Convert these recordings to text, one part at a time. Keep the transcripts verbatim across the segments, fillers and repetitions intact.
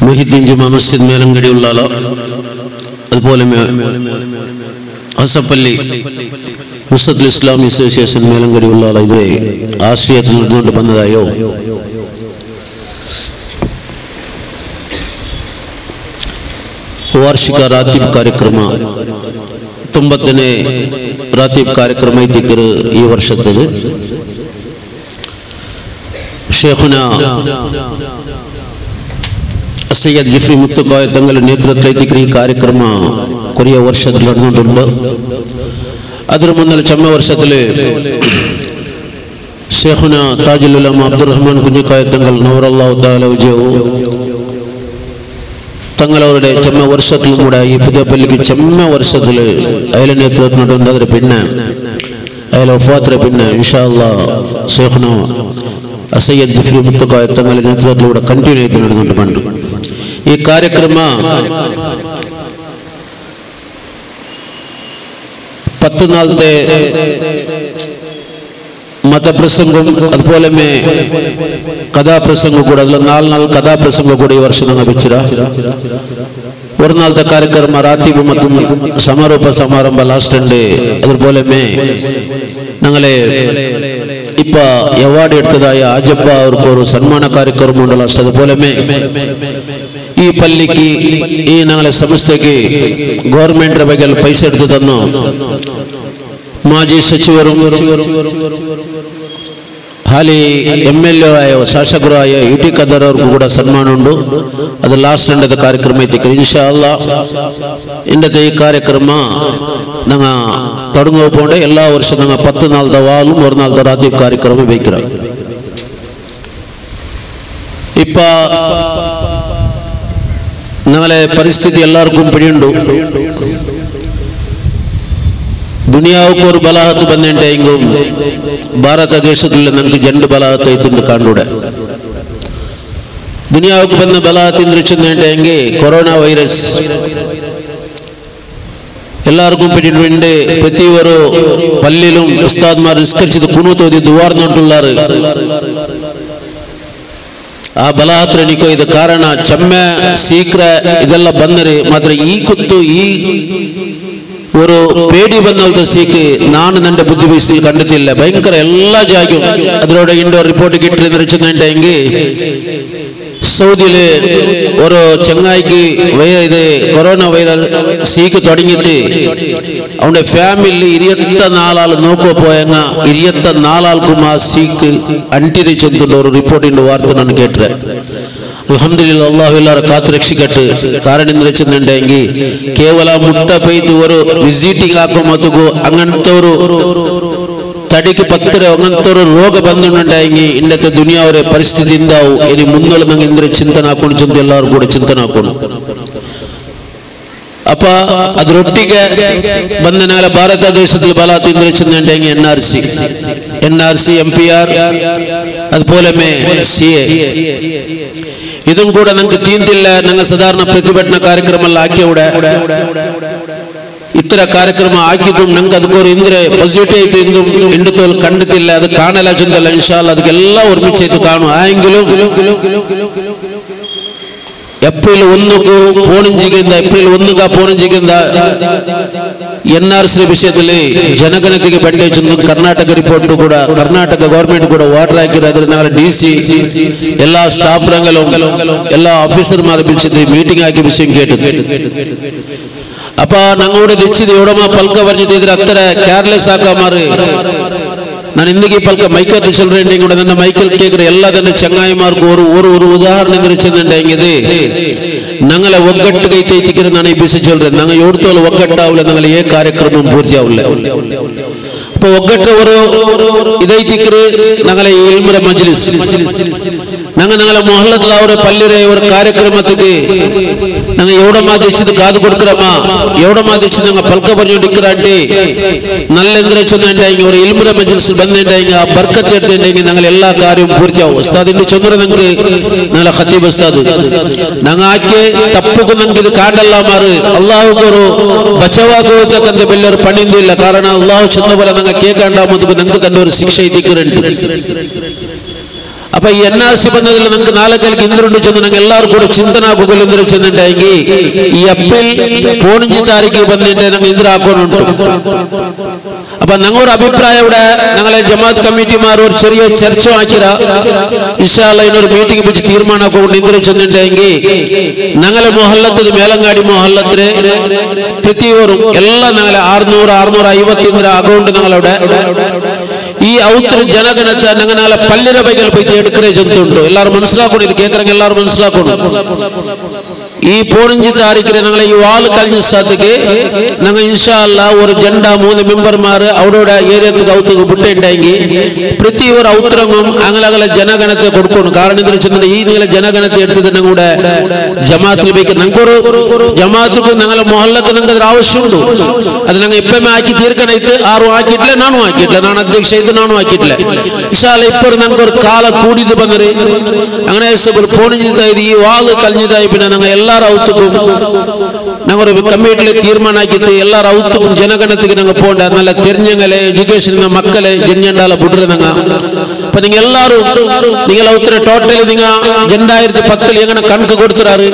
മുഹിദ്ദീൻ ജുമാ മസ്ജിദ് മേലങ്കടിയുള്ള അതുപോലെ ഹസപ്പള്ളി മുസ്തദ് ഇസ്ലാമി അസോസിയേഷൻ മേലങ്കടിയുള്ള ഇതേ ആശ്രയത്തിൽ നടന്നുകൊണ്ട് വന്നതായോ ವಾರ್ಷಿಕ ರಾತೀಬ್ ಕಾರ್ಯಕ್ರಮ ತೊಂಬತ್ತನೇ ರಾತೀಬ್ ಕಾರ್ಯಕ್ರಮ ಐತಿಕರು ಈ ವರ್ಷದ್ದು ಶೇಖುನ ಸೈಯದ್ ಜಿಫ್ರಿ ಮುತ್ತುಕಾಯ ತಂಗಳ ನೇತೃತ್ವದಲ್ಲಿ ಈ ಕಾರ್ಯಕ್ರಮ ಕೊರಿಯ ವರ್ಷದಲ್ಲಿ ನಡೆದುಕೊಂಡು ಅದರ ಮುಂದೆ ಚಮ್ಮ ವರ್ಷದಲ್ಲಿ ಶೇಖುನ ತಾಜುಲ್ ಉಲಮಾ ಅಬ್ದುಲ್ ರಹಮಾನ್ ಕುಂಜಿಕಾಯ ತಂಗಲ್ ನವರಲ್ಲಾಹು ತಆಲಾ ವಜಹು തങ്ങളവരുടെ ചെമ്മ വർഷത്തിലും കൂടെ ഈ പുതിയ പള്ളിക്ക് ചെമ്മ വർഷത്തിൽ അയാളെ നേതൃത്വം അതിന് പിന്നെ അയാൾ വഫാത്തിന് പിന്നെ ഇൻഷാ അല്ലാഹ് ശൈഖുന സയ്യിദ് ജിഫ്രി മുത്തഖായ തങ്ങളുടെ നേതൃത്വത്തിലൂടെ കണ്ടിന്യൂ ചെയ്ത് നടന്നുകൊണ്ട് ഈ ಕಾರ್ಯಕ್ರಮ പത്ത് നാളത്തെ മതപ്രസംഗം അതുപോലെ കഥാപ്രസംഗം കൂടെ അതിൽ നാല് നാല് കഥാപ്രസംഗം കൂടെ ഈ വർഷം ഞങ്ങൾ വെച്ചിര ഒരു നാളത്തെ ಕಾರ್ಯಕ್ರಮ ರಾತೀಬ್ ಮತ್ತು ಸಮಾರೋಪ ಸಮಾರಂಭ ಲಾಸ್ಟ್ ಡೇ അതുപോലെ ഞങ്ങളെ ഇപ്പ അവാർഡ് എടുത്തതായ ആജബ്ബ അവർക്ക് ഒരു സന്മാന ಕಾರ್ಯಕ್ರಮ ഉണ്ട് ലാസ്റ്റ് അതുപോലെ ഈ പള്ളിക്ക് ഈ ഞങ്ങളെ സംസ്ഥയ്ക്ക് ഗവൺമെന്റ് ಬಗ್ಗೆ ಪೈಸ എടുത്തു തന്നു ಮಾಜಿ ಸಚಿವರು ಹಾಲಿ ಎಂ ಎಲ್ ಎ ಆಯ ಶಾಸಕರು ಆಯ ಯು ಟಿ ಖದರ್ ಅವ್ರಿಗೂ ಕೂಡ ಸನ್ಮಾನ ಉಂಟು ಅದು ಲಾಸ್ಟ್ ಎಂಡದ ಕಾರ್ಯಕ್ರಮ ಐತಿ ಇನ್ಶಾ ಅಲ್ಲಾಹ್ ಇಂಡದ ಈ ಕಾರ್ಯಕ್ರಮ ನಂಗ തുടങ്ങുക പോണ്ട് എല്ലാ വർഷവും ഞങ്ങൾ പത്ത് നാളത്തെ വാലും ഒരു നാളത്തെ രാത്രി ಕಾರ್ಯಕ್ರಮ ಬೇಕಿರ ഇപ്പ ഞങ്ങളെ പരിസ്ഥിതി എല്ലാവർക്കും പിടിയുണ്ട് ದುನಿಯಾವಕ್ಕೆ ഒരു ബലാഹത്ത് ಬಂದೆಂಟೆಂಗು ಭಾರತ ದೇಶದಲ್ಲಿ ನಮಗೆ ಜಂಡು ಬಲಾಹത്ത് ಐತಂದು ಕಾಣುಡೆ ದುನಿಯಾವಕ್ಕೆ ಬಂದ ಬಲಾಹತ್ ಇಂದ್ರಿಚಂದೆಂಟೆಂಗೆ ಕೊರೋನಾ ವೈರಸ್ എല്ലാവർക്കും പിടിയുണ്ട് പ്രതിവരും പള്ളിയിലും ഉസ്താദ്മാർ നിസ്കരിച്ചത് കുനൂത്ത് ഓതി ദുആർന്നുകൊണ്ടുള്ളാറ് ಆ ಬಲಾಹತ್ರನಿಕೋ ಇದು ಕಾರಣ ಚೆಮ್ಮೆ ಶೀಘ್ರ ಇದೆಲ್ಲ ಬಂದರೆ ಮಾತ್ರ ಈ ಕುತ್ತು ಈ ഒരു പേടി വന്നവരുടെ സീക്ക് നാണ് എൻ്റെ ബുദ്ധി വീഴ്ചയിൽ കണ്ടെത്തിയില്ല ഭയങ്കര എല്ലാ ജാഗയും അതിലൂടെ ഇൻഡോർ റിപ്പോർട്ട് കിട്ടിയെന്നുവെച്ചിട്ടുണ്ടെങ്കിൽ സൗദിയില് ഒരു ചങ്ങായിക്ക് ഇത് കൊറോണ വൈറസ് സീക്ക് തുടങ്ങിയിട്ട് അവന്റെ ഫാമിലി ഇരുപത്തി നാലാൾ നോക്കുക പോയങ്ങ ഇരുപത്തി നാലാൾക്കും ആ സീക്ക് അണ്ടിരിച്ചെന്നുള്ള ഒരു റിപ്പോർട്ടിന്റെ വാർത്ത ഞാൻ കേട്ടത് അൽഹംദുലില്ലാഹ് അല്ലാഹു എല്ലാരെ കാത്തു രക്ഷിക്കട്ടെ കാരണം എന്ന് വെച്ചിട്ടുണ്ടെങ്കിൽ കേവല മുട്ട പെയ്ത് ഒരു വിസിറ്റിംഗ് ആക്കുമ്പോഴത്തേക്കോ അങ്ങനത്തെ ഒരു തടിക്ക് പത്തര അങ്ങനത്തെ ഒരു രോഗ ಬಂದುಂಟಾಗಿ ഇന്നത്തെ ദുനിയാവരെ പരിസ്ഥിതി എന്താവും ഇനി മുന്നോട്ട് ഞങ്ങൾ ഇന്ദ്ര ചിന്തന ಹಾಕೊಂಡು ಚಿಂತೆ ಎಲ್ಲರೂ ಕೂಡ ಚಿಂತನೆ ಹಾಕೊಂಡು ಅಪ್ಪ ಅದರೊಟ್ಟಿಗೆ ಬಂದನಾಲ ಭಾರತ ದೇಶದಲ್ಲಿ ಬಲ ತಿಂದ್ರಿಚಿಂದಂಟೆಂಗಿ N R C N R C M P R അതുപോലെ ಸಿ ಎ ഇതും കൂടെ ഞങ്ങൾക്ക് തീന്തില്ല ഞങ്ങൾ സാധാരണ പ്രതിഭಟನಾ ಕಾರ್ಯಕ್ರಮ ಎಲ್ಲ ಹಾಕಿവിടെ ಇತರ ಕಾರ್ಯಕ್ರಮ ಹಾಕಿದ್ದು ನಂಗೆ ಅದಕ್ಕೋರು ಇಂದ್ರೆ ಪಾಸಿಟಿವ್ ಆಯ್ತು ಇಂದು ಇಂಡುತ್ತೋಲ್ ಕಂಡುತ್ತಿಲ್ಲ ಅದು ಕಾಣಲ್ಲ ಚಂದಲ್ಲ ಇನ್ಶಾ ಅಲ್ಲಾಹ್ ಅದಕ್ಕೆಲ್ಲ ഒരുമിച്ചാಯ್ತು ಕಾಣು ಆಂಗಿലും ಏಪ್ರಿಲ್ ಒಂದಕ್ಕೂ ಪೋಣಂಜಿಗಿಂದ ಏಪ್ರಿಲ್ ಒಂದಕ್ಕೆ ಪೋಣಂಜಿಗಿಂದ ಎನ್ ಆರ್ ಸಿ ವಿಷಯದಲ್ಲಿ ಜನಗಣತಿಗೆ ಬಂಡೆ ಚಂದು ಕರ್ನಾಟಕ ರಿಪೋರ್ಟ್ ಕೂಡ ಕರ್ನಾಟಕ ಗವರ್ಮೆಂಟ್ ಕೂಡ ವಾಟರ್ ಹಾಕಿರೋದ್ರೆ ನಾವು ಡಿ ಸಿ ಎಲ್ಲ ಸ್ಟಾಫ್ ರಂಗಲು ಎಲ್ಲ ಆಫೀಸರ್ ಮಾರ ಬಿಡಿಸಿದ್ವಿ ಮೀಟಿಂಗ್ ಹಾಕಿ ವಿಷಯ ಕೇಳಿದ್ವಿ ಅಪ್ಪ ನಂಗೂടെ തെച്ചിത് എവിടമാ പൽക്ക പറഞ്ഞിದ್ರೆ അത്ര കേർലെസ് ആക്കാ മാറി ನಾನು ಇಂದಿಗೆ ಪಲ್ಕ ಮೈಕಲ್ ಚಲ್ರೇಂಡಿ ಕೂಡ ನನ್ನ ಮೈಕಲ್ ಕೇಕ್ರೆ ಎಲ್ಲ ನನ್ನ ಚಂಗಾಯಿಮಾರ್ಗೂ ഒരു ഒരു ഒരു ഉദാഹരണം കുറിച്ചെന്നുണ്ടെങ്കിൽ ഞങ്ങളെ ഒగ్గట్టుಗೆ ಐತೈತಿಕರೆ ನಾನು ಈ ಬಿಸಿ ಚಲ್ರೆ ഞങ്ങൾ ಎವಡ್ತೋಲ್ ಒಗ್ಗಟ್ಟಾವಲ್ಲ ഞങ്ങൾ ಏ ಕಾರ್ಯಕ್ರಮ ಪೂರ್ತಿಯಾವಲ್ಲ അപ്പോൾ ಒಗ್ಗಟ್ಟು ഒരു ಇದೈತಿಕರೆ ഞങ്ങളെ ಇಲ್ಮರ ಮಜ್ಲಿಸ್ ഞങ്ങൾ ഞങ്ങളെ ಮೊಹಲ್ಲದ ಅವರ ಪಲ್ಲಿರೆ ಅವರ ಕಾರ್ಯಕ್ರಮಕ್ಕೆ ഞങ്ങൾ എവിടമാ തെച്ചിത് കാതു കൊടുക്കറಮ್ಮ എവിടമാ തെച്ചിത് ഞങ്ങൾ പൽಕ പറഞ്ഞിരിക്കറാണ്ടി നല്ല എന്തിരച്ചെന്നുണ്ടെങ്കിൽ ഒരു ഇൽമുര മജ്ലിസ് ಬಂದಿണ്ടെങ്കിൽ ಆ ಬರ್ಕತ್ എടുത്തിണ്ടെങ്കിൽ ഞങ്ങൾ എല്ലാ കാര്യവും പൂർത്തിയാവും ഉസ്താദിന്റെ ചുമര ഞങ്ങൾക്ക് നല്ല ഖതീബ് ഉസ്താദ് ഞങ്ങൾ ആക്കി തപ്പുకు ഞങ്ങൾക്ക് ഇത് കാണ്ടല്ല മാറ് അല്ലാഹുക്ക് ഒരു ബച്ചവാകുവതಕ್ಕಂತ ಬೆಲ್ಲರು ಪಣಿಂದಿಲ್ಲ ಕಾರಣ ಅಲ್ಲಾಹು ಚಂದಬಲ ഞങ്ങൾ ಕೇಕಂಡ ಮೊದಲು ഞങ്ങൾക്ക് തന്നെ ഒരു ಶಿಕ್ಷೆ ಇದ್ದಿಕರಂತ അപ്പൊ ഈ എൻ ആർ സി ബന്ധത്തിൽ നിങ്ങൾക്ക് നാലക്കൽക്ക് ഇന്ദിരുണ്ട് ചെന്ന് ഞങ്ങൾ എല്ലാവരും കൂടെ ചിന്തന ഗൂഗിൾ ഇന്ദിര ചെന്നിട്ടെങ്കിൽ ഈ ഏപ്രിൽ പതിനഞ്ച് താരീഖ് ಬಂದಿದ್ದೆ ഞങ്ങൾ ഇന്ദിര ಹಾಕೋಣുಂಟು. അപ്പൊ ഞങ്ങളുടെ അഭിപ്രായം ഇവിടെ ഞങ്ങളെ ജമാഅത്ത് കമ്മിറ്റിമാർ ഒരു ചെറിയ ചർച്ച ആക്കിര ഇൻഷാ അല്ലാഹ് ಇನ್ನೊಂದು ಮೀಟಿಂಗ್ ಬಿಚ್ಚಿ ತೀರ್ಮಾನ ಹಾಕೊಂಡು ಇಂದಿರ ಚೆನ್ನಿಟ್ಟೆಂಗಿ ഞങ്ങളെ ಮೊಹಲ್ಲತ್ತದ ಮೇಲಂಗಾಡಿ ಮೊಹಲ್ಲತ್ರೆ ಪ್ರತಿಯೊರು ಎಲ್ಲ ഞങ്ങളെ ಆರುನೂರು ಆರುನೂರ ಐವತ್ತು ಇಂದಿರ ಅಕೌಂಟ್ ഞങ്ങളുടെ ഈ ഔത്ര ജനഗണത്തെ ഞങ്ങളെ പല്ലിര ബൈകൾ പോയി എടുക്കറേ ചെന്നുണ്ട്. എല്ലാവരും മനസ്സിലാക്കണം, ഇത് കേൾക്കണമെങ്കിൽ എല്ലാവരും മനസ്സിലാക്കണം. ഈ പതിനഞ്ച് താരീഖിന് ഞങ്ങളെ ഈ വാൾ കഴിഞ്ഞ സ്ഥലത്തേക്ക് ഞങ്ങൾ ഇൻഷാ അല്ലാഹ് ഒരു ജണ്ട മൂന്ന് മെമ്പർമാർ അവരുടെ ഏരിയക്ക് ഔത്തുക്ക് ಬಿಟ್ಟೆಂಡೆಂಗಿ ಪ್ರತಿ ഒരു ഔത്രങ്ങും അങ്ങനെ ജനഗണത്തെ കൊടുക്കണം. കാരണം എന്താ വെച്ചാൽ ഈ നിങ്ങളെ ജനഗണത്തെ എടുത്തത് ഞങ്ങളുടെ ജമാഅത്തിൽ ಬೇಕು. ഞങ്ങൾക്കൊരു ജമാഅത്തുക്കും ഞങ്ങളെ ಮೊಹಲ್ಲಕ್ಕೆ ഞങ്ങൾക്ക് ಅದ್ರ ಆವಶ್ಯಕತೆ ಉಂಟು. ಅದು ഞങ്ങൾ ಇಪ್ಪಮೆ ಹಾಕಿ ತೀರ್ಕಣೈತೆ ಆರು ಹಾಕಿಟ್ಲೆ ನಾನು ಹಾಕಿಟ್ಲೆ ನಾನು ಅಧ್ಯಕ್ಷ ಇದ್ದು ನಾನು ಹಾಕಿಟ್ಲೆ ಇನ್ಶಾ ಅಲ್ಲಾಹ್ ಇಪ್ಪರು ഞങ്ങൾക്കൊരു ಕಾಲ ಕೂಡಿದು ಬಂದರೆ അങ്ങനെ ಪೋಣಿಜಿತಾ ಇದು ಈ ವಾಲ್ ಕಲ್ಜಿದಾಯಿ പിന്നെ ഞങ്ങൾ ಎಲ್ಲಾರ ಔತಕ್ಕೂ ഞങ്ങൾ കമ്മിറ്റിയിൽ തീരുമാനം ആക്കിയിട്ട് എല്ലാರ ಔತಕ್ಕೂ ಜನಗಣತಿಗೆ ഞങ്ങൾ പോണ്ട നല്ല തെരഞ്ഞങ്ങളെ എഡ്യൂക്കേഷൻ മക്കളെ ജന്യണ്ടാല ബുഡ്ರೆ ഞങ്ങൾ അപ്പൊ നിങ്ങൾ എല്ലാവരും നിങ്ങൾ ഔത്ര ടോട്ടൽ നിങ്ങൾ രണ്ടായിരത്തി പത്തിൽ എങ്ങനെ കണക്ക് കൊടുത്തിറാറ്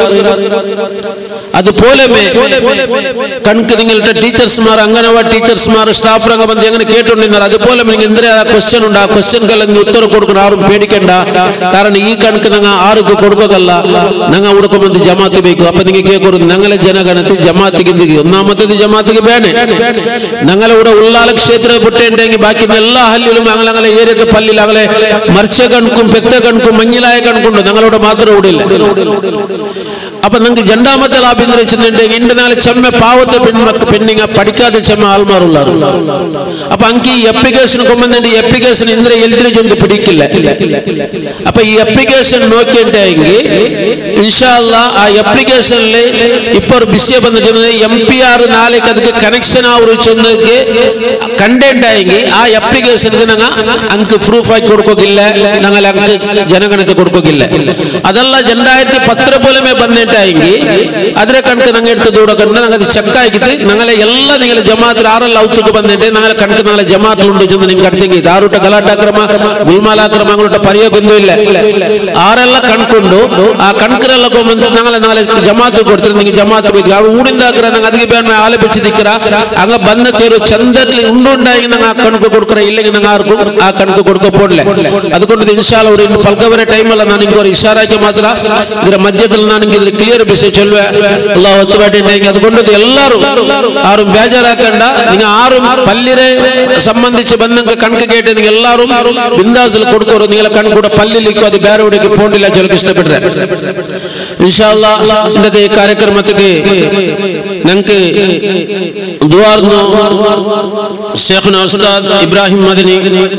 അതുപോലെ കണക്ക് നിങ്ങളുടെ ടീച്ചേഴ്സ്മാർ അംഗനവാടി ടീച്ചേഴ്സ്മാർ സ്റ്റാഫ് രംഗം ಬಂದು എങ്ങനെ കേട്ടുകൊണ്ടിരുന്നാർ അതുപോലെ നിങ്ങൾ എന്തിനാ ക്വസ്റ്റ്യൻ ഉണ്ട് ആ ക്വസ്റ്റ്യൻಗೆಲ್ಲ ನೀವು ಉತ್ತರ കൊടുക്കണം. ആരും പേടിക്കണ്ട. കാരണം ഈ കണക്ക് ഞങ്ങൾ ആർക്ക് കൊടുക്കല്ല, ഞങ്ങൾ ಹುಡುಕೊಂಬಂದು ಜಮಾತ್ ಬೇಕು. ಅಪ್ಪ ನಿಮಗೆ ಕೇಳ್ಕೊರು ഞങ്ങളെ ಜನಗಣತಿ ಜಮಾತಿಗೆ ഒന്നാമത്തേത് ജമാഅത്തിಗೆ ಬೇನೆ ഞങ്ങളെ ഇവിടെ ഉള്ളാല ಕ್ಷೇತ್ರ ಬಿಟ್ಟೆಂಡೆಂಗಿ ಬಾಕಿ ಎಲ್ಲ ಹಳ್ಳಿലും ഞങ്ങളെ ഏരിയത്തെ പള്ളിയിൽ ഞങ്ങളെ മർച്ച കണക്കും പെത്ത കണക്കും മഞ്ഞിലായ കണക്കുണ്ട്. ഞങ്ങളുടെ മാത്രം ഇവിടെ ഇല്ല. അപ്പൊ നിങ്ങൾക്ക് രണ്ടാമത്തെ ലാഭം വെച്ചിട്ടുണ്ടെങ്കിൽ എന്റെ നാളെ ചെമ്മ പാവത്തെ പെൺമക്ക പെണ്ണിങ്ങ പഠിക്കാതെ ചെമ്മ ആൾമാറുള്ളാറ്. അപ്പൊ അങ്കി ഈ അപ്ലിക്കേഷൻ കൊമ്പന്നെ ഈ അപ്ലിക്കേഷൻ ഇന്ദ്ര എൽതിരി ജന്തു പിടിക്കില്ല. അപ്പൊ ഈ അപ്ലിക്കേഷൻ നോക്കിയിട്ടെങ്കിൽ ഇൻഷാ അല്ലാഹ് ആ അപ്ലിക്കേഷനിൽ ഇപ്പൊ ഒരു വിഷയം വന്നിട്ടുണ്ട് എം പി ആർ നാളേക്ക് ಅದಕ್ಕೆ ಕನೆಕ್ಷನ್ ಅವರು ಚೆನ್ನಕ್ಕೆ ಕಂಡೆಂಟಾಗಿ ಆ ಅಪ್ಲಿಕೇಶನ್ಗೆ ഞങ്ങൾ ಅಂಕ ಪ್ರೂಫ್ ಆಗಿ ಕೊಡ್ಕೋಗಿಲ್ಲ, ഞങ്ങൾ ಅಂಕ ಜನಗಣತಿ ಕೊಡ್ಕೋಗಿಲ್ಲ. ಅದೆಲ್ಲ രണ്ടായിരത്തി പത്ത് പോലെ ಬಂದಿಟ್ಟಾಗಿ ಅದರ ಕಣಕ ഞങ്ങൾ എടുത്ത് ദൂടക്കണ്ട ഞങ്ങൾ അത് ಚೆಕ್ ಆಗಿತ್ತು. ഞങ്ങളെ ಎಲ್ಲ നിങ്ങളെ ജമാഅത്തിൽ ആറല്ല ഔത്തുക്ക് ಬಂದಿಟ್ಟೆ ഞങ്ങളെ കണക്ക് ഞങ്ങളെ ജമാഅത്തിലുണ്ട് ചെന്ന് നിങ്ങൾക്ക് അടുത്തെങ്കിൽ ആറുട്ട ಗಲಾಟಾಕ್ರಮ ಗುಲ್ಮಾಲಾಕ್ರಮ അങ്ങോട്ട് ಪರಿಯೋಗೊಂದು ಇಲ್ಲ. ಆರೆಲ್ಲ ಕಣ್ಕೊಂಡು ಆ ಕಣಕರೆಲ್ಲ ಬಂದು ഞങ്ങളെ ನಾಳೆ ಜಮಾತ್ ಕೊಡ್ತಾರೆ. ನಿಮಗೆ ಜಮಾತ್ ಬೇಕು ಅವ್ರು ಊಡಿಂದಾಕ್ರ ನಂಗೆ ಅದಕ್ಕೆ ಬೇಡ ಆಲೆ ಬೆಚ್ಚಿದಿಕ್ಕರ ಹಂಗ ಬಂದ ತೇರು ಚಂದದಲ್ಲಿ ಉಂಡುಂಡಾಗಿ ನಂಗೆ ಆ ಕಣಕ ಕೊಡ್ಕರ ಇಲ್ಲಿಗೆ ನಂಗೆ ಆರ್ಕು ಆ ಕಣಕ ಕೊಡ್ಕೊ ಪೋಡ್ಲೆ ಅದಕ್ಕೊಂದು ಇನ್ಶಾ ಅಲ್ಲಾಹ್ ಅವರು ಇನ್ನು ಪಲ್ಕವರೆ ಟೈಮ್ ಅಲ್ಲ ನಾನು ಇಂಕೋರು ಇಶಾರಾಕಿ ಮಾತ್ರ ಇದರ ಮಧ್ಯದಲ್ಲಿ ನಾನು ಇದ್ರ ಕ್ಲಿಯರ್ ವಿಷಯ ಚೊಲ್ವೆ ಅಲ್ಲಾಹ್ ಹೊತ್ತುಬಾಟಿಂಡೆಂಗಿ അതുകൊണ്ട് എല്ലാവരും ആരും ബേജാറാക്കണ്ട. നിങ്ങൾ ആരും പല്ലിരെ സംബന്ധിച്ച് ബന്ധങ്ങൾ കണക്ക് കേട്ട് നിങ്ങൾ എല്ലാവരും ബിന്ദാസിൽ കൊടുക്കോರು നിങ്ങളെ കണക്കൂടെ പല്ലിലിക്കോ അത് ಬೇರೆ ಹುಡುಗಿ പോണ്ടില്ല ചിലക്ക് ഇഷ്ടപ്പെട്ടെ ഇൻഷാ അല്ലാഹ് ഇന്നത്തെ ഈ ಕಾರ್ಯಕ್ರಮಕ್ಕೆ ഞങ്ങൾക്ക് ദുആർന്നു ಶೇಖ್ನ ಉಸ್ತಾದ್ ಇಬ್ರಾಹಿಂ ಮದನಿ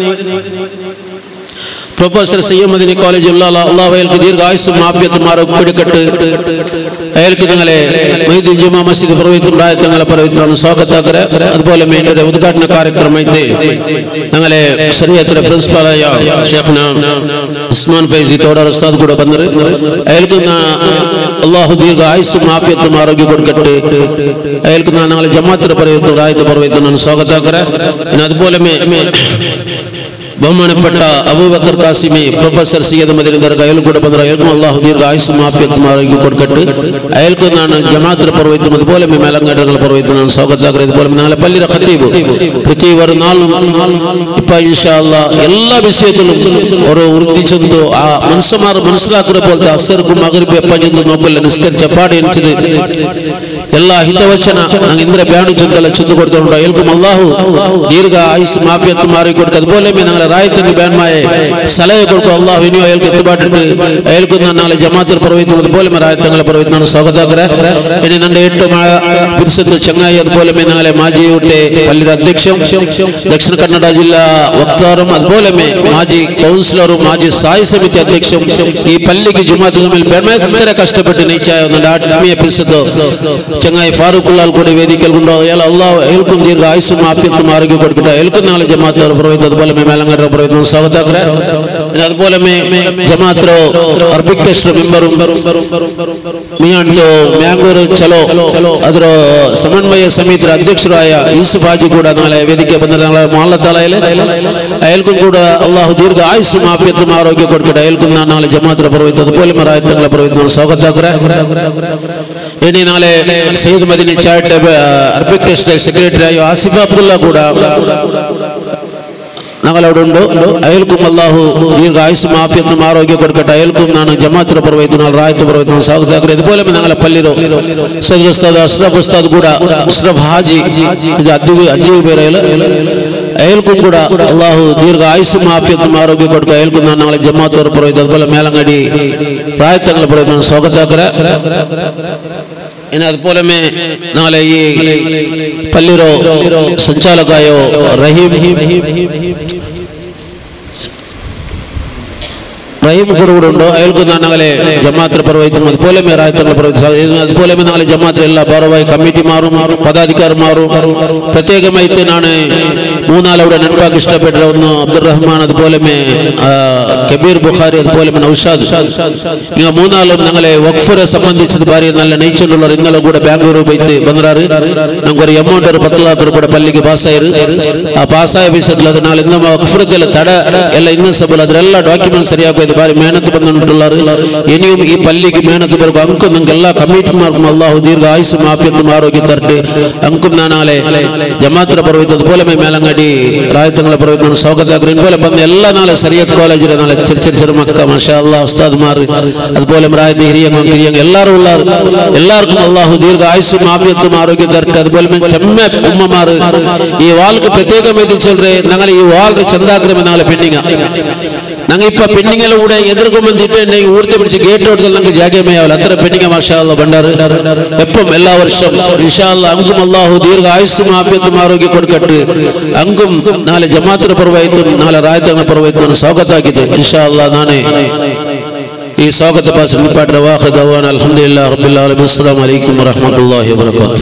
പ്രൊഫസർ സയ്യിദ് മദനി കോളേജ് അല്ലാഹു അയാൾക്ക് ദീർഘായുസ്സും ആഫിയത്തും ആരോഗ്യം കൊടുക്കട്ടെ. അയാൾക്ക് ഞങ്ങളെ മൊയ്തീൻ ജുമാ മസ്ജിദ് പ്രവർത്തിക്കും തങ്ങളെ പ്രവർത്തിക്കുന്ന സ്വാഗതാക്കരെ അതുപോലെ മേൻ്റെ ഉദ്ഘാടന ಕಾರ್ಯಕ್ರಮಕ್ಕೆ ഞങ്ങളെ ശരീഅത്തിലെ പ്രിൻസിപ്പലായ ഷേഖ്ന ഉസ്മാൻ ഫൈസി തോടർ ഉസ്താദ് കൂടെ ಬಂದರು. അയാൾക്ക് അല്ലാഹു ദീർഘായുസ്സും ആഫിയത്തും ആരോഗ്യം കൊടുക്കട്ടെ. അയാൾക്ക് ഞങ്ങളെ ജമാഅത്തിലെ പ്രവർത്തിക്കുന്ന ആയത്ത് പ്രവർത്തിക്കുന്ന സ്വാഗതാക്കരെ. പിന്നെ അതുപോലെ ബഹുമാനപ്പെട്ട അബൂബക്കർ കാസിമി പ്രൊഫസർ സയ്യിദ് മദനി ദർഗ അയാൾ കൂടെ ಬಂದರು. അയാൾക്കും അല്ലാഹു ദീർഘായുസ്സും ആഫിയത്തും ആരോഗ്യം കൊടുക്കട്ടെ. അയാൾക്ക് ನಾನು ജമാഅത്തിലെ പ്രവർത്തിക്കും അതുപോലെ മേലങ്ങാടുകൾ പ്രവർത്തിക്കുന്ന സ്വാഗതാക്കരെ. അതുപോലെ നാളെ പള്ളിയുടെ ഖത്തീബ് പ്രതി ഒരു നാളും ഇപ്പൊ ഇൻഷാ അല്ലാഹ് എല്ലാ വിഷയത്തിലും ഓരോ വൃത്തി ചെന്നു ആ മനുഷ്യന്മാർ മനസ്സിലാക്കുന്ന പോലത്തെ അസർക്കും മഗ്രിബ് എപ്പ ചെന്ന് നോക്കല്ല നിസ്കരിച്ച പാടി എണിച്ചത് എല്ലാ ഹിതവചന ഞങ്ങൾ ഇന്ദ്ര ಬ್ಯಾನು ചെന്തല ചെന്നു കൊടുത്തുകൊണ്ട് അയാൾക്കും അല്ലാഹു ദീർഘ ആയുസ്സും ആഫിയത്തും ആരോഗ്യം കൊടുക്കുക. അതുപോലെ ഞങ്ങളെ ರಾಯತಂಗಿ ಬ್ಯಾನ್ಮಾಯೆ ಸಲಹೆ ಕೊಡ್ಕೊ ಅಲ್ಲಾಹ್ ಇನ್ನು ಅಯಲ್ಗೆ ಎತ್ತುಬಾಟಿಟ್ಟು ಅಯಲ್ಕು ನಾಳೆ ಜಮಾತರ ಪ್ರವಹಿತ അതുപോലെ ರಾಯತಂಗಳ ಪ್ರವಹಿತ ಸ್ವಾಗತಾಕರ. ഇനി നന്റെ എട്ട് പിരിസത്ത് ചങ്ങായി അതുപോലെ ഞങ്ങളെ മാജി ഊട്ടെ പള്ളിയുടെ അധ്യക്ഷം ദക്ഷിണ കന്നഡ ജില്ലാ വക്താറും അതുപോലെ മാജി കൗൺസിലറും മാജി സായി സമിതി അധ്യക്ഷം ഈ പള്ളിക്ക് ജുമാഅത്ത് തമ്മിൽ എത്ര കഷ്ടപ്പെട്ട് നയിച്ചായ ആത്മീയ പിരിസത്ത് ചങ്ങായി ഫാറൂഖുല്ലാൽ കൂടി വേദിക്കൽ കൊണ്ടുപോകും അയാൾ അള്ളാഹു അയാൾക്കും ദീർഘ ആയുസ്സും ആഫിയത്തും ആരോഗ്യം കൊടുക്കട്ടെ അയാൾക്കും നാളെ ജമാഅത്ത് പ്രവഹിച്ചു അതുപോലെ മേലങ്കര പ്രവഹിക്കുന്നു സ്വാഗതാക്കരെ അതുപോലെ ജമാഅത്ത് ಅರ್ಬಿಕ್ ಟೆಸ್ಟ್ ಮೆಂಬರು ಮೀಂಟು ಮ್ಯಾಂಗ್ಳೂರು ಚಲೋ ಅದರ ಸಮನ್ವಯ ಸಮಿತಿಯ ಅಧ್ಯಕ್ಷರಾಯ ಯೂಸುಫ್ ಹಾಜಿ ಕೂಡ ನಾಳೆ ವೇದಿಕೆ ಬಂದರೆ ನಾಳೆ ಮೊಹಲ್ಲ ತಾಲಯಲ್ಲಿ ಅಯಲ್ಕು ಕೂಡ ಅಲ್ಲಾಹು ದೀರ್ಘ ಆಯುಸ್ಸು ಆಫಿಯತ್ತು ಆರೋಗ್ಯ ಕೊಡ್ಕಡೆ ಅಯಲ್ಕು ನಾಳೆ ಜಮಾತ್ರ ಪರವೈತು അതുപോലെ മറായത്തങ്ങളെ പരവൈತು സ്വാഗതാക്കരെ ഇനി നാളെ Sayyid Madani charitable Arabic trust secretary ആയ ആസിഫ് അബ്ദുള്ള കൂടെ ഞങ്ങളവിടെ ഉണ്ട് അയൽക്കും അല്ലാഹു ദീർഘ ആയുസ്സും ആഫിയത്തും ആരോഗ്യം കൊടുക്കട്ടെ അയൽക്കും നാണ് ജമാഅത്ത് പരവൈತು നാളെ റായത്ത് പരവൈತು സ്വാഗതാക്കരെ അതുപോലെ ഞങ്ങളെ പള്ളിയിലോ സയ്യിദ് ഉസ്താദ് അഷ്റഫ് ഉസ്താദ് കൂടെ അഷ്റഫ് ഹാജി അജ്ജു അജ്ജു പേരയില് അയൽക്കും കൂടെ അള്ളാഹു ദീർഘ ആയുസ്സും ആഫിയത്തും ആരോഗ്യം കൊടുക്കുക അയൽക്കും നാളെ ജമാഅത്ത് പരവൈತು അതുപോലെ മേലങ്ങാടി റായത്തങ്ങളെ പരവൈತು സ്വാഗതാക്കരെ ಇನ್ನು അതുപോലെ ನಾಳೆ ಈ ಪಲ್ಲಿರೋ ಸಂಚಾಲಕಾಯೋ ರಹೀಮ್ റഹീം കൂടെ ഉണ്ടോ അയാൾക്ക് നാളെ ജമാഅത്ത് പരവൈത്തും അതുപോലെ റായത്തങ്ങൾ പരവൈത്തും അതുപോലെ നാളെ ജമാഅത്ത് എല്ലാ ഭാരവാഹി കമ്മിറ്റി മാറും പദാധികാരിമാരും പ്രത്യേകമായിട്ട് നാണ് മൂന്നാളവിടെ നൻപാക്ക് ഇഷ്ടപ്പെട്ട ഒന്ന് അബ്ദുൾ റഹ്മാൻ അതുപോലെ കബീർ ബുഖാരി അതുപോലെ നൗഷാദ് ഇങ്ങനെ മൂന്നാളും ഞങ്ങളെ വഖഫിനെ സംബന്ധിച്ചത് ഭാര്യ നല്ല നെയ്ച്ചുള്ളവർ ഇന്നലെ കൂടെ ബാംഗ്ലൂർ പോയിട്ട് ಬಂದ್ರಾರು ನಮ್ಗೆ ഒരു ಅಮೌಂಟ್ ഒരു പത്ത് ಲಕ್ಷ ರೂಪಾಯಿ ಪಲ್ಲಿಗೆ ಪಾಸ್ ಆಯಿರು ಆ ಪಾಸ್ ಆಯ ವಿಷಯದಲ್ಲಿ ಅದು ನಾಳೆ ಇನ್ನು ವഖಫಿರದೆಲ್ಲ ತಡ ಎಲ್ಲ ಇನ್ನೂ ಸಬಲ್ ಅದರೆಲ್ಲ ಡಾಕ್ಯುಮೆಂಟ್ ಸರಿಯಾಗಿ ಬಾರಿ ಮೇಹನತ್ ಬಂದುಂಟುಳ್ಳಾರು ಇನಿയും ಈ ಪಲ್ಲಿಗೆ ಮೇಹನತ್ ಬರಬೇಕು ಅಂಕುಂ ನಂಗೆಲ್ಲ ಕಮಿಟಿ ಮಾರ್ക്കും ಅಲ್ಲಾಹು ದೀರ್ಘ ಆಯುಸ್സും ആഫിയത്തും ആരോഗ്യം തരട്ടെ ಅಂಕುಂ ನಾಳೆ ಜಮಾഅತ್ ಪರವೈತು അതുപോലെ മേലങ്ങാടി റായത്തങ്ങളെ പരവൈತು സ്വാഗതാക്കരെ ഇതുപോലെ ಬಂದ ಎಲ್ಲ ನಾಳೆ ಸರಿಯತ್ ಕಾಲೇಜಿನ ನಾಳೆ ചെറിയ ചെറിയ മക്ക മാഷാ അല്ലാഹ് ഉസ്താദ്മാർ അതുപോലെ റായത്ത് ഹിരിയങ്ങ കിരിയങ്ങ എല്ലാവരും ഉള്ളാർ എല്ലാവർക്കും അല്ലാഹു ദീർഘ ആയുസ്സും ആഫിയത്തും ആരോഗ്യം തരട്ടെ അതുപോലെ ചെമ്മ ഉമ്മമാർ ഈ വാൾക്ക് പ്രത്യേകമായിട്ട് ചൊല്ലേ ഞങ്ങൾ ഈ വാൾ ചന്താഗ്രഹം നാളെ പെൻഡിങ് ഞങ്ങൾ ഇപ്പൊ പെണ്ണിങ്ങിലൂടെ എതിർക്കുമെന്നിട്ട് ഊർജ്ജ പിടിച്ച് ഗേറ്റ് കൊടുത്താൽ ഞങ്ങൾക്ക് ജാഗ്യമയാവില്ല അത്ര പെണ്ണിങ്ങ മാഷാ അല്ലാഹ് ബണ്ടാറ് എപ്പം എല്ലാ വർഷം ഇൻഷാ അല്ലാഹ് അങ്കും അല്ലാഹു ദീർഘ ആയുസ്സും ആഫിയത്തും ആരോഗ്യം കൊടുക്കട്ടെ അങ്കും നാളെ ജമാഅത്ത് പരവൈത്തും നാളെ റായത്തങ്ങൾ പരവൈത്തും സ്വാഗതാക്കിയത് ഇൻഷാ അല്ലാഹ് നാണെ ഈ സ്വാഗത പാസ് നിപ്പാട്ട് വാഖിദ് അൽഹംദുലില്ലാഹി റബ്ബിൽ ആലമീൻ അസ്സലാമു അലൈക്കും വറഹ്മത്തുള്ളാഹി വബറകാതുഹു.